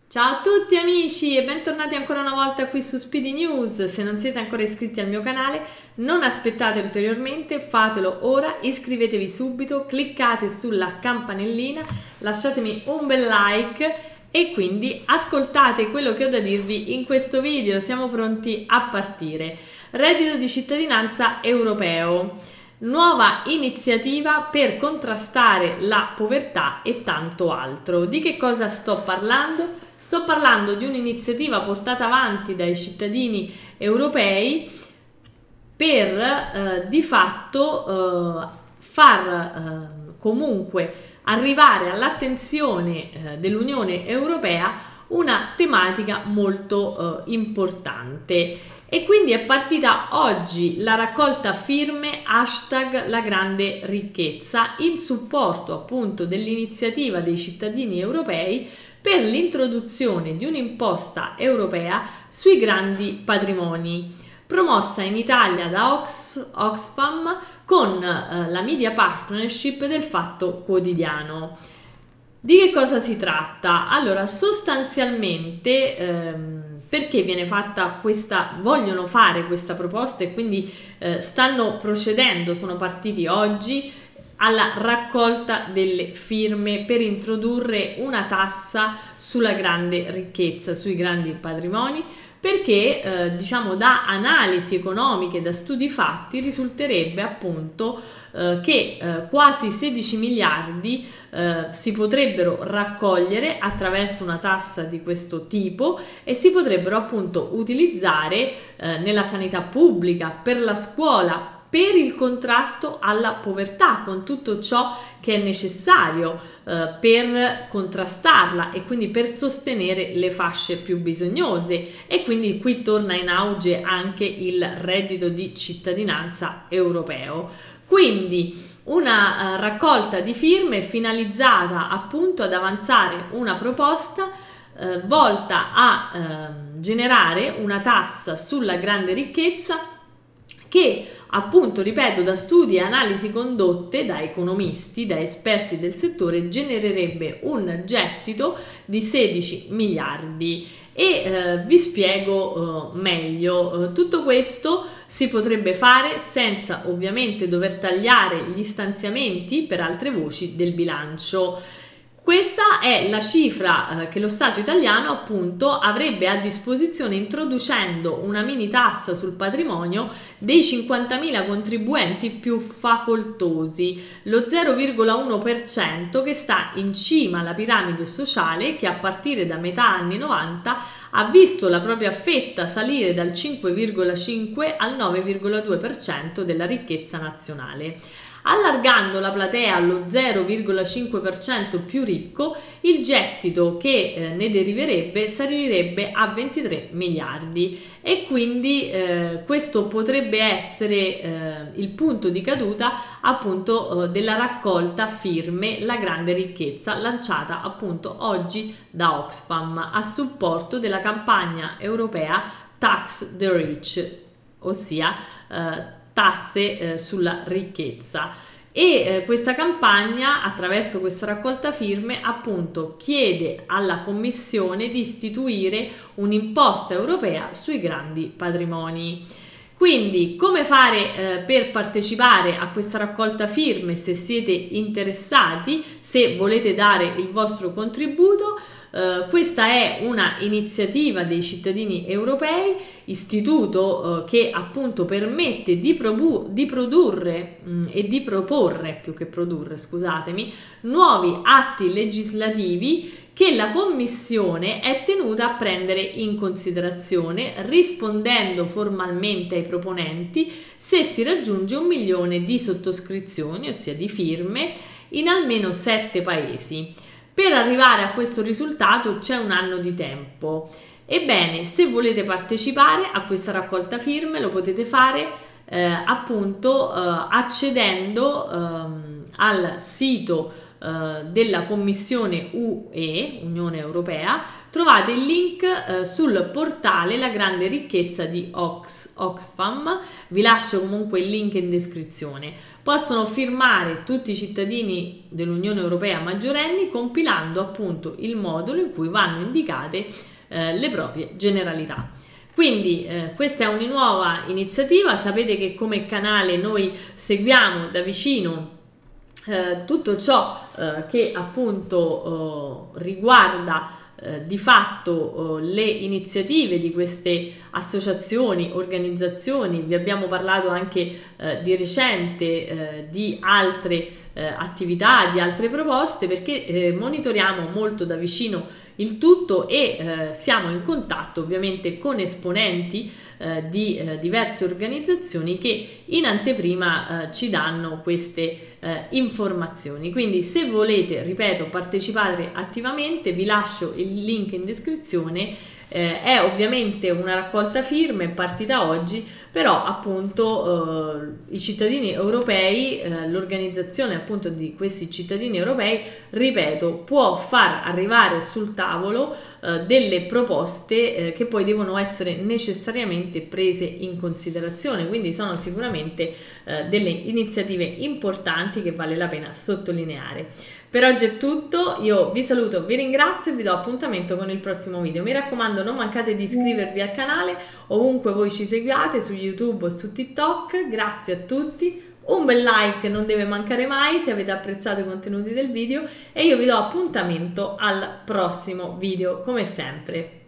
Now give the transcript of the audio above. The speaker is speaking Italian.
Ciao a tutti amici e bentornati ancora una volta qui su Speedy News. Se non siete ancora iscritti al mio canale, non aspettate ulteriormente, fatelo ora, iscrivetevi subito, cliccate sulla campanellina, lasciatemi un bel like e quindi ascoltate quello che ho da dirvi in questo video. Siamo pronti a partire. Reddito di cittadinanza europeo. Nuova iniziativa per contrastare la povertà e tanto altro. Di che cosa sto parlando? Sto parlando di un'iniziativa portata avanti dai cittadini europei per di fatto far comunque arrivare all'attenzione dell'Unione Europea una tematica molto importante. E quindi è partita oggi la raccolta firme hashtag la grande ricchezza in supporto appunto dell'iniziativa dei cittadini europei per l'introduzione di un'imposta europea sui grandi patrimoni, promossa in Italia da Oxfam con la media partnership del Fatto Quotidiano. Di che cosa si tratta? Allora, sostanzialmente perché viene fatta vogliono fare questa proposta e quindi stanno procedendo, sono partiti oggi alla raccolta delle firme per introdurre una tassa sulla grande ricchezza, sui grandi patrimoni, perché diciamo da analisi economiche, da studi fatti risulterebbe appunto che quasi 16 miliardi si potrebbero raccogliere attraverso una tassa di questo tipo e si potrebbero appunto utilizzare nella sanità pubblica, per la scuola, per il contrasto alla povertà, con tutto ciò che è necessario per contrastarla e quindi per sostenere le fasce più bisognose. E quindi qui torna in auge anche il reddito di cittadinanza europeo. Quindi una raccolta di firme finalizzata appunto ad avanzare una proposta volta a generare una tassa sulla grande ricchezza che appunto, ripeto, da studi e analisi condotte da economisti, da esperti del settore, genererebbe un gettito di 16 miliardi. E vi spiego meglio. Tutto questo si potrebbe fare senza ovviamente dover tagliare gli stanziamenti per altre voci del bilancio. Questa è la cifra che lo Stato italiano appunto avrebbe a disposizione introducendo una mini tassa sul patrimonio dei 50.000 contribuenti più facoltosi, lo 0,1% che sta in cima alla piramide sociale, che a partire da metà anni 90 ha visto la propria fetta salire dal 5,5 al 9,2% della ricchezza nazionale. Allargando la platea allo 0,5% più ricco, il gettito che ne deriverebbe salirebbe a 23 miliardi e quindi questo potrebbe essere il punto di caduta appunto della raccolta firme La grande ricchezza, lanciata appunto oggi da Oxfam a supporto della campagna europea Tax the Rich, ossia tasse sulla ricchezza. E questa campagna, attraverso questa raccolta firme, appunto chiede alla Commissione di istituire un'imposta europea sui grandi patrimoni. Quindi come fare per partecipare a questa raccolta firme, se siete interessati, se volete dare il vostro contributo? Questa è una iniziativa dei cittadini europei, istituto che appunto permette di produrre e di proporre, più che produrre, scusatemi, nuovi atti legislativi che la Commissione è tenuta a prendere in considerazione, rispondendo formalmente ai proponenti se si raggiunge 1 milione di sottoscrizioni, ossia di firme, in almeno 7 paesi. Per arrivare a questo risultato c'è un anno di tempo. Ebbene, se volete partecipare a questa raccolta firme lo potete fare appunto accedendo al sito della Commissione UE, Unione Europea. Trovate il link sul portale La grande ricchezza di Oxfam, vi lascio comunque il link in descrizione. possono firmare tutti i cittadini dell'Unione Europea maggiorenni, compilando appunto il modulo in cui vanno indicate le proprie generalità. Quindi questa è una nuova iniziativa. Sapete che come canale noi seguiamo da vicino tutto ciò che appunto riguarda di fatto le iniziative di queste associazioni, organizzazioni. Vi abbiamo parlato anche di recente di altre attività, di altre proposte, perché monitoriamo molto da vicino il tutto e siamo in contatto ovviamente con esponenti di diverse organizzazioni che in anteprima ci danno queste informazioni. Quindi se volete, ripeto, partecipare attivamente, vi lascio il link in descrizione. È ovviamente una raccolta firme partita oggi, però appunto i cittadini europei, l'organizzazione appunto di questi cittadini europei, ripeto, può far arrivare sul tavolo delle proposte che poi devono essere necessariamente prese in considerazione, quindi sono sicuramente delle iniziative importanti che vale la pena sottolineare. Per oggi è tutto, io vi saluto, vi ringrazio e vi do appuntamento con il prossimo video. Mi raccomando, non mancate di iscrivervi al canale ovunque voi ci seguiate, su YouTube o su TikTok. Grazie a tutti, un bel like non deve mancare mai se avete apprezzato i contenuti del video e io vi do appuntamento al prossimo video come sempre.